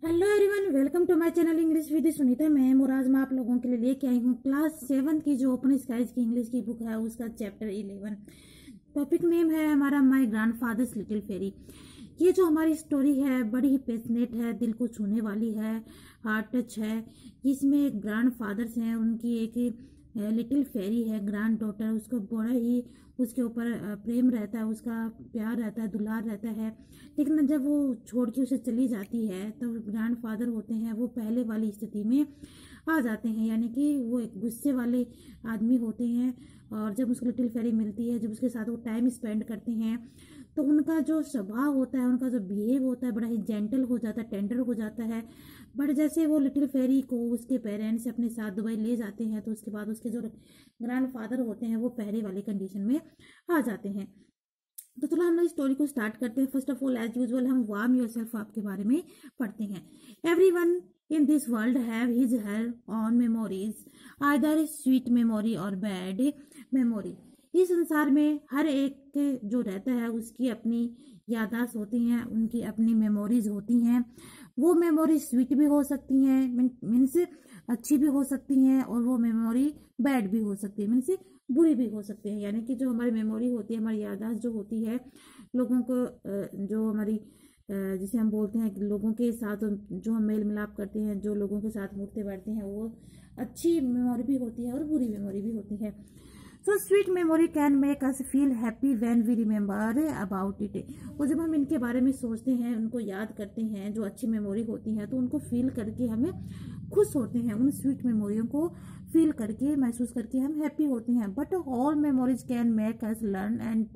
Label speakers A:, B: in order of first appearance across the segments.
A: Hello everyone, welcome to my channel English with Sunita. मैं आज मैं आप लोगों के लिए लेके आई हूँ क्लास 7 की जो ओपन स्काइज की इंग्लिश की बुक है उसका चैप्टर 11। टॉपिक नेम है हमारा माय ग्रैंडफादर्स लिटिल फेरी। ये जो हमारी स्टोरी है बड़ी ही पैशनेट है, दिल को छूने वाली है, हार्ट टच है। इसमें ग्रैंडफादर्स हैं, उनकी एक लिटिल फेरी है ग्रैंड डॉटर, उसको बड़ा ही उसके ऊपर प्रेम रहता है, उसका प्यार रहता है, दुलार रहता है। लेकिन जब वो छोड़ के उसे चली जाती है तो ग्रैंड फादर होते हैं वो पहले वाली स्थिति में आ जाते हैं, यानी कि वो एक गुस्से वाले आदमी होते हैं। और जब उसको लिटिल फेरी मिलती है, जब उसके साथ वो टाइम स्पेंड करते हैं तो उनका जो स्वभाव होता है, उनका जो बिहेव होता है बड़ा ही जेंटल हो जाता है, टेंडर हो जाता है। बट जैसे वो लिटिल फेरी को उसके पेरेंट्स अपने साथ दुबई ले जाते हैं तो उसके बाद उसके जो ग्रैंड फादर होते हैं वो पहले वाली कंडीशन में आ जाते हैं। तो चलो हम लोग स्टोरी को स्टार्ट करते हैं। First of all as usual हम वार्म योरसेल्फ आपके बारे में पढ़ते हैं। Everyone in this world have his her own memories, either sweet memory और बैड मेमोरी। इस संसार में हर एक जो रहता है उसकी अपनी याददाश्त होती हैं, उनकी अपनी मेमोरीज होती हैं। वो मेमोरी स्वीट भी हो सकती हैं, मीन्स अच्छी भी हो सकती हैं, और वो मेमोरी बैड भी हो सकती है, मीन्स बुरी भी हो सकती है। यानी कि जो हमारी मेमोरी होती है, हमारी याददाश्त जो होती है लोगों को, जो हमारी जिसे हम बोलते हैं कि लोगों के साथ जो हम मेल मिलाप करते हैं, जो लोगों के साथ उठते बैठते हैं, वो अच्छी मेमोरी भी होती है और बुरी मेमोरी भी होती है। So sweet memory can make us feel happy when we remember about it. और जब हम इनके बारे में सोचते हैं, उनको याद करते हैं, जो अच्छी मेमोरी होती हैं, तो उनको फील करके हमें खुश होते हैं। उन स्वीट मेमोरियों को फील करके, महसूस करके हम हैप्पी होते हैं। But all memories can make us learn and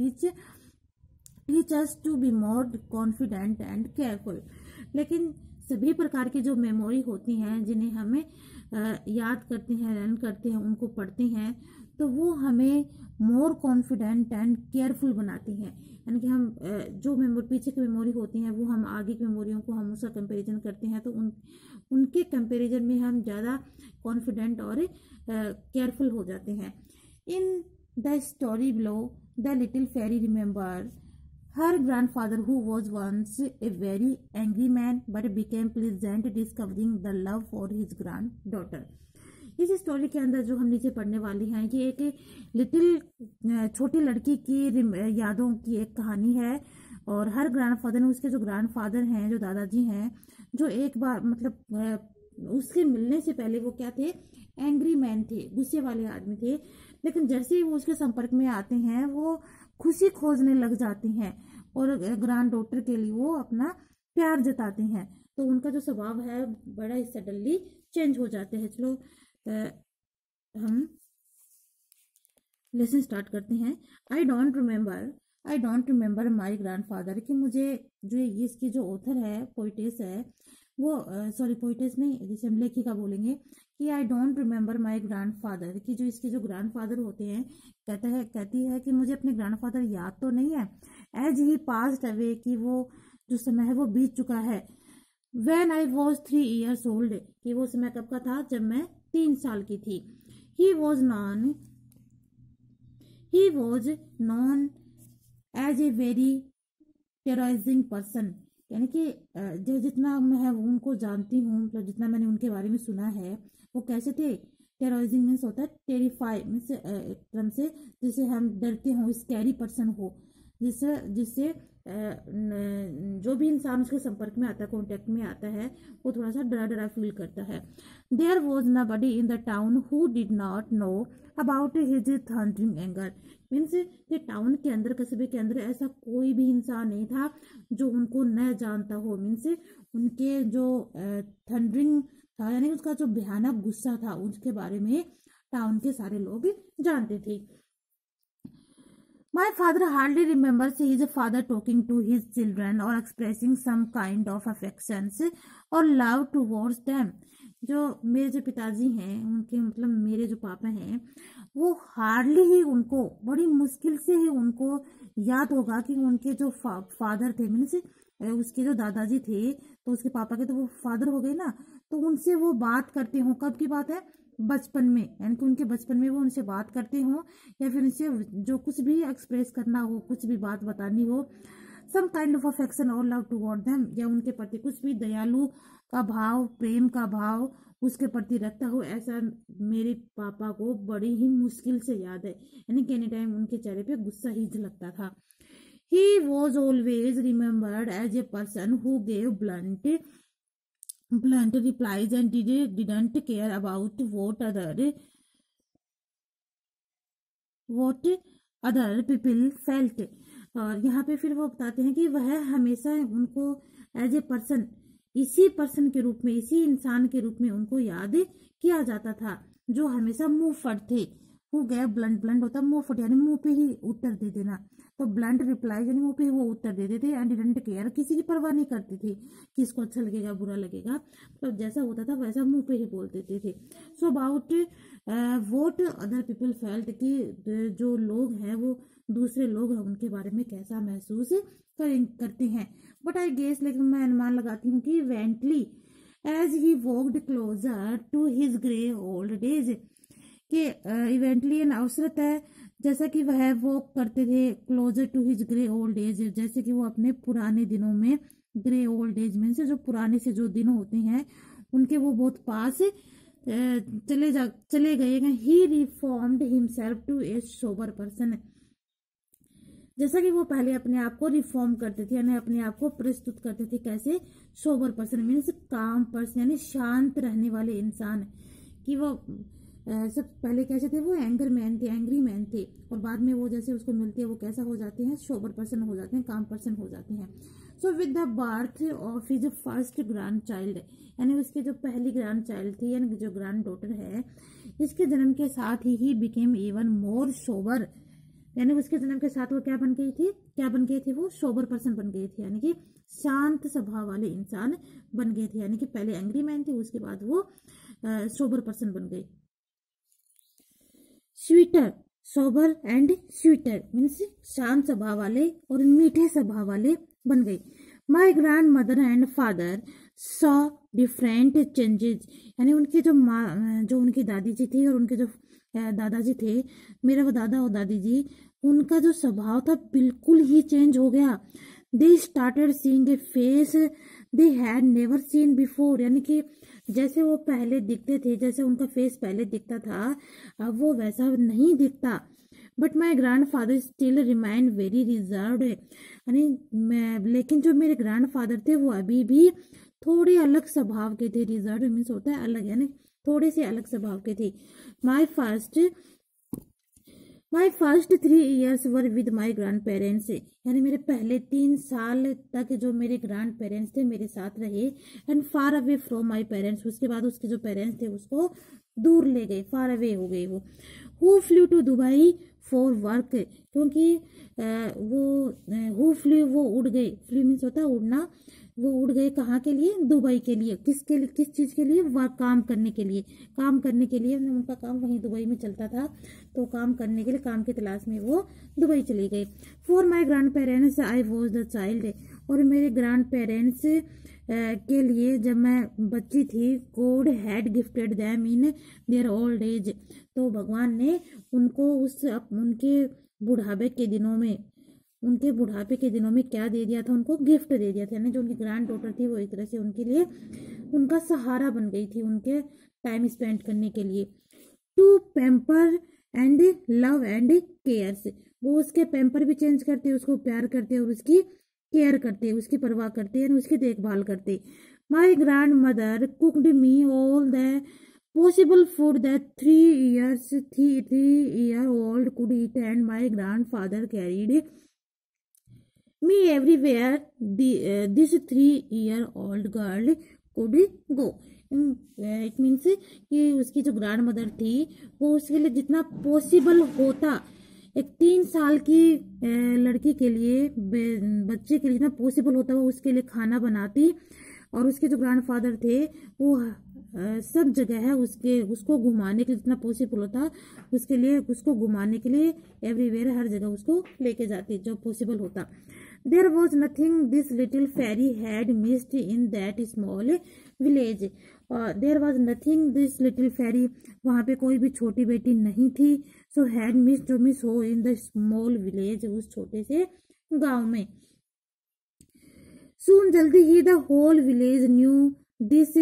A: teach us to be more confident and careful. लेकिन सभी प्रकार की जो मेमोरी होती हैं जिन्हें हमें याद करते हैं, लर्न करते हैं, उनको पढ़ते हैं, तो वो हमें मोर कॉन्फिडेंट एंड केयरफुल बनाती हैं। यानी कि हम जो मेमोरी पीछे की मेमोरी होती हैं वो हम आगे की मेमोरियों को हम उसका कंपैरिजन करते हैं, तो उनके कंपैरिजन में हम ज़्यादा कॉन्फिडेंट और केयरफुल हो जाते हैं। In the story below the little fairy remember her grandfather, who was once a very angry man but became pleasant discovering the love for his granddaughter। इस स्टोरी के अंदर जो हम नीचे पढ़ने वाली हैं, ये एक लिटिल छोटी लड़की की यादों की एक कहानी है। और हर ग्रैंडफादर ने, उसके जो ग्रैंडफादर हैं, जो दादाजी हैं, जो एक बार मतलब उसके मिलने से पहले वो क्या थे, एंग्री मैन थे, गुस्से वाले आदमी थे। लेकिन जैसे ही वो उसके संपर्क में आते हैं वो खुशी खोजने लग जाती हैं और ग्रैंड डॉटर के लिए वो अपना प्यार जताते हैं। तो उनका जो स्वभाव है बड़ा ही सडनली चेंज हो जाते हैं। चलो हम लेसन स्टार्ट करते हैं। I don't remember my grandfather. कि मुझे जो इसकी जो ऑथर है, पोइटेस है, वो सॉरी पोइटेस नहीं, जैसे हम लेखिका बोलेंगे कि I don't remember my grandfather. कि जो इसके जो ग्रैंडफादर होते हैं, कहती है कि मुझे अपने ग्रैंडफादर याद तो नहीं है, एज ही पास्ड अवे, कि वो जो समय है वो बीत चुका है। When I was 3 years old, कि वो समय कब का था, जब मैं 3 साल की थी। He was known as a very terrorising person. यानी कि जो जितना मैं उनको जानती हूँ, मतलब जितना मैंने उनके बारे में सुना है, वो कैसे थे। टेरराइजिंग मीन्स होता है टेरिफाई, मीन्स टर्म से जिसे हम डरते हो, स्कैरी पर्सन हो, जिससे जो भी इंसान उसके संपर्क में आता है, कॉन्टेक्ट में आता है, वो थोड़ा सा डरा डरा फील करता है। There was nobody in the town who did not know about his thundering anger. Means कि टाउन के अंदर, कस्बे के अंदर ऐसा कोई भी इंसान नहीं था जो उनको न जानता हो। मीन्स उनके जो थंडरिंग था, यानी उसका जो भयानक गुस्सा था, उसके बारे में टाउन के सारे लोग जानते थे। My father hardly remembers his father talking to his children or expressing some kind of affections or love towards them। जो मेरे जो पिताजी हैं, उनके मतलब मेरे जो पापा हैं, वो हार्डली ही, उनको बड़ी मुश्किल से ही उनको याद होगा कि उनके जो फादर थे, मीन्स उसके जो दादाजी थे, तो उसके पापा के तो वो फादर हो गए ना, तो उनसे वो बात करते हो। कब की बात है, बचपन में, यानी कि उनके बचपन में वो उनसे बात करते हो, या फिर उनसे जो कुछ भी एक्सप्रेस करना हो, कुछ भी बात बतानी हो, सम काइंड ऑफ अफेक्शन और लव टुवर्ड देम, या उनके प्रति कुछ भी दयालु का भाव, प्रेम का भाव उसके प्रति रखता हो, ऐसा मेरे पापा को बड़ी ही मुश्किल से याद है। यानी कि एनी टाइम उनके चेहरे पे गुस्सा ही झलकता था। He was always remembered as a person who gave blunt replies and didn't care about what other people felt। और यहाँ पे फिर वो बताते हैं कि वह हमेशा उनको एज ए पर्सन, इसी पर्सन के रूप में, इसी इंसान के रूप में उनको याद किया जाता था जो हमेशा मुंह फट थे। हु गए ब्लंट, ब्लंट होता मुंह फट, यानी मुंह पे ही उत्तर दे देना, तो ब्लंट रिप्लाई यानी मुंह पे ही वो उत्तर दे देते। एंड डिडंट केयर, किसी की परवाह नहीं करते थे कि इसको अच्छा लगेगा बुरा लगेगा, तो जैसा होता था वैसा मुंह पे ही बोल देते थे। So about what other people felt, कि जो लोग हैं वो दूसरे लोग हैं उनके बारे में कैसा महसूस करते हैं। बट आई गेस, लेकिन मैं अनुमान लगाती हूँ कि eventually as he walked closer to his grey old days, कि इवेंटली अवसरत है जैसा कि वह वॉक करते थे closer to his grey old age, जैसे कि वो अपने पुराने दिनों में, ग्रे ओल्ड एज में से जो पुराने से जो दिन होते हैं उनके वो बहुत पास चले गए। He reformed himself to a sober person, जैसा कि वो पहले अपने आप को रिफॉर्म करते थे, यानी अपने आप को प्रस्तुत करते थे कैसे, sober person means calm person, यानी शांत रहने वाले इंसान। कि वो सब पहले कैसे थे, वो एंग्री मैन थे, और बाद में वो जैसे उसको मिलते हैं वो कैसा हो जाते हैं, सोबर पर्सन हो जाते हैं, काम पर्सन हो जाते हैं। So with the birth of his first grandchild, यानी उसके जो पहली ग्रैंड चाइल्ड थी, यानी जो ग्रैंड डॉटर है, इसके जन्म के साथ ही बिकेम इवन मोर सोबर, यानी उसके जन्म के साथ वो क्या बन गई थी, वो सोबर पर्सन बन गई थी, यानी कि शांत स्वभाव वाले इंसान बन गए थे। यानी कि पहले एंग्री मैन थी, उसके बाद वो सोबर पर्सन बन गई। Sweeter, sober and sweeter means शांत स्वभाव वाले और मीठे स्वभाव वाले बन गई। My grandmother and father saw different changes, यानी उनकी जो माँ, जो उनकी दादी जी थी और उनके जो दादाजी थे, मेरे वो दादा और दादी जी, उनका जो स्वभाव था बिल्कुल ही चेंज हो गया। They started seeing a face they had never seen before, यानी कि जैसे वो पहले दिखते थे, जैसे उनका फेस पहले दिखता था, अब वो वैसा नहीं दिखता। But my grandfather still remain very reserved, यानी लेकिन जो मेरे ग्रैंड फादर थे वो अभी भी थोड़े अलग स्वभाव के थे। रिजर्व मीन्स होता है अलग, यानी थोड़े से अलग स्वभाव के थे। My first 3 years were with my grandparents, यानी मेरे पहले 3 साल तक जो मेरे ग्रैंड पेरेंट्स थे मेरे साथ रहे। And far away from my parents, उसके बाद उसके जो पेरेंट्स थे उसको दूर ले गए, फार अवे हो गए वो। Who flew to Dubai for work, क्योंकि वो उड़ गए, फ्लू मीन्स होता है उड़ना, वो उड़ गए कहाँ के लिए, दुबई के लिए। किस चीज के लिए, वह काम करने के लिए उनका काम वहीं दुबई में चलता था, तो काम करने के लिए, काम की तलाश में वो दुबई चले गए। For my grandparents I was the child, और मेरे ग्रैंड पेरेंट्स के लिए जब मैं बच्ची थी, God had gifted them in their old age, तो भगवान ने उनको उनके बुढ़ापे के दिनों में क्या दे दिया था, उनको गिफ्ट दे दिया था। यानी जो उनकी ग्रैंड डॉटर थी वो एक तरह से उनके लिए उनका सहारा बन गई थी, उनके टाइम स्पेंड करने के लिए। To pamper and love and cares, वो उसके पैम्पर भी चेंज करते, उसको प्यार करते और उसकी केयर करते, उसकी परवाह करते और उसकी देखभाल करते। My grandmother cooked me all the possible food that 3-year-old could eat, and my grandfather carried me everywhere this 3-year-old girl could go। It means कि उसकी जो ग्रैंड मदर थी वो उसके लिए जितना पॉसिबल होता, एक 3 साल की लड़की के लिए, बच्चे के लिए जितना पॉसिबल होता वो उसके लिए खाना बनाती। और उसके जो ग्रैंडफादर थे वो सब जगह है उसको घुमाने के लिए जितना पॉसिबल होता उसके लिए, उसको घुमाने के लिए एवरीवेयर, हर जगह उसको लेके जाती जो पॉसिबल होता। There was nothing this little fairy had missed in that small village, there was nothing this little fairy, वहाँ पे कोई भी छोटी बेटी नहीं थी। सो हैड मिस, जो मिस हो इन द स्मॉल विलेज, उस छोटे से गाँव में। सून जल्दी ही the whole village knew this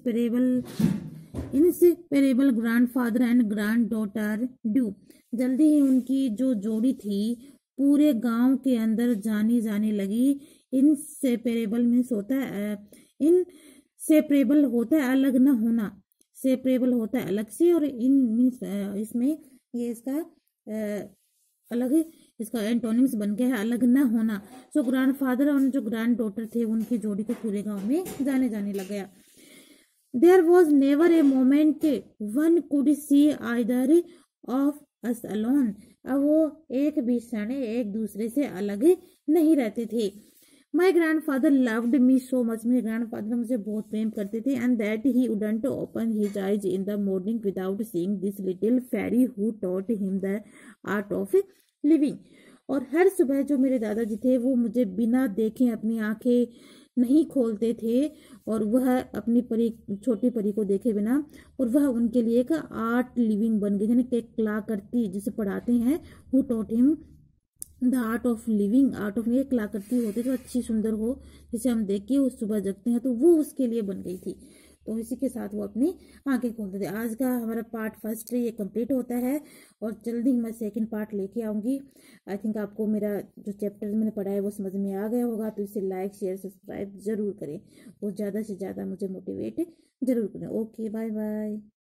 A: inseparable grandfather and granddaughter duo. जल्दी ही उनकी जो जोड़ी थी पूरे गांव के अंदर जानी जाने लगी। इनसेपरेबल मीन्स होता है, इनसेपरेबल होता है अलग न होना, सेपरेबल होता है अलग से, और इन मीन्स इसमें ये इसका अलग, इसका एंटोनिम्स बन गया है अलग न होना। सो ग्रैंडफादर और जो ग्रैंड डॉटर थे उनकी जोड़ी को पूरे गांव में जाने जाने लग गया। There was never a moment one could see either of us alone। अब वो एक भी क्षण एक दूसरे से अलग नहीं रहते थे। My grandfather loved me so much। मेरे ग्रैंडफादर मुझे बहुत प्रेम करते थे। And that he wouldn't open his eyes in the morning without seeing this little fairy who taught him the art of living। और हर सुबह जो मेरे दादाजी थे वो मुझे बिना देखे अपनी आंखें नहीं खोलते थे, और वह अपनी परी, छोटी परी को देखे बिना, और वह उनके लिए एक आर्ट लिविंग बन गई, यानी एक कलाकृति जिसे पढ़ाते हैं, who taught him the art of living. Art of एक कलाकृति होती जो अच्छी सुंदर हो, जिसे हम देख के उस सुबह जगते हैं, तो वो उसके लिए बन गई थी। तो इसी के साथ वो अपनी आंखें खोलते थे। आज का हमारा पार्ट फर्स्ट ये कंप्लीट होता है, और जल्दी मैं सेकंड पार्ट लेके आऊँगी। आई थिंक आपको मेरा जो चैप्टर मैंने पढ़ा है वो समझ में आ गया होगा, तो इसे लाइक शेयर सब्सक्राइब जरूर करें, और ज़्यादा से ज़्यादा मुझे मोटिवेट जरूर करें। Okay, bye bye.